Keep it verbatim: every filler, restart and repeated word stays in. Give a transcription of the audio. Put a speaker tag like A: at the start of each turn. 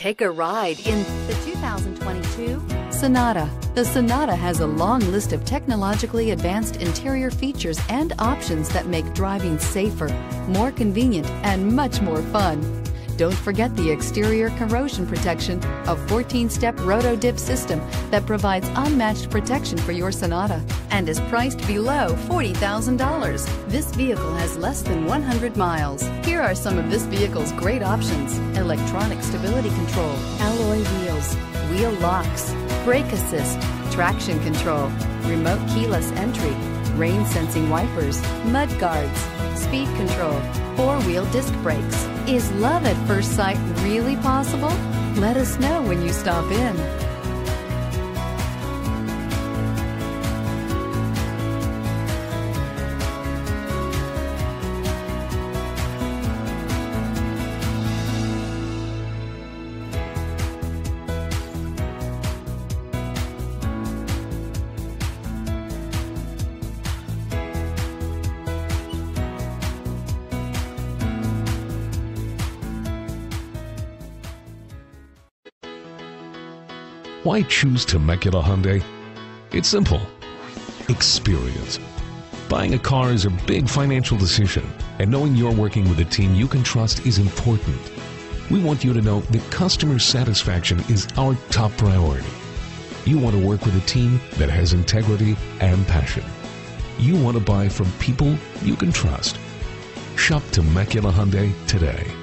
A: Take a ride in the two thousand twenty-two Sonata. The Sonata has a long list of technologically advanced interior features and options that make driving safer, more convenient, and much more fun. Don't forget the exterior corrosion protection, a fourteen step roto-dip system that provides unmatched protection for your Sonata and is priced below forty thousand dollars. This vehicle has less than one hundred miles. Here are some of this vehicle's great options: electronic stability control, alloy wheels, wheel locks, brake assist, traction control, remote keyless entry, rain sensing wipers, mud guards, speed control, four-wheel disc brakes. Is love at first sight really possible? Let us know when you stop in.
B: Why choose Temecula Hyundai? It's simple. Experience. Buying a car is a big financial decision, and knowing you're working with a team you can trust is important. We want you to know that customer satisfaction is our top priority. You want to work with a team that has integrity and passion. You want to buy from people you can trust. Shop Temecula Hyundai today.